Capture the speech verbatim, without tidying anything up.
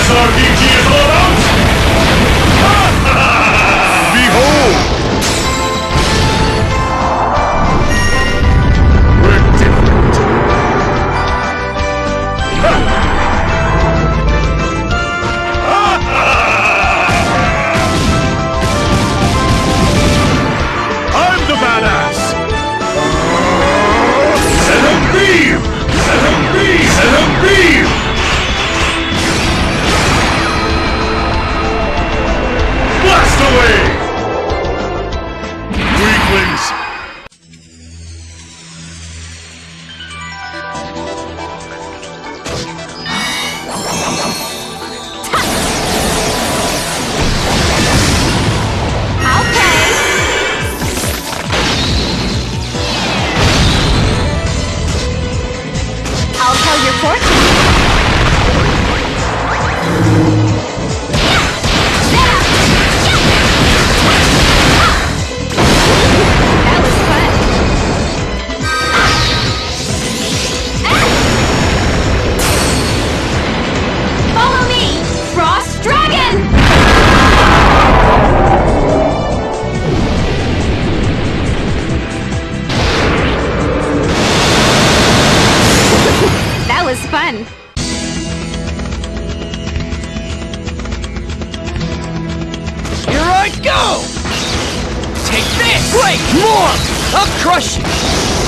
this R P G is all about? Behold! We're different. I'm the badass! Set him beam! Set him beam! Set him beam! Blast away! Weaklings! I'll tell your fortune. That was fun. Follow me, Frost Dragon! That was fun. Here I go! Take this! Wait, more! I'll crush you!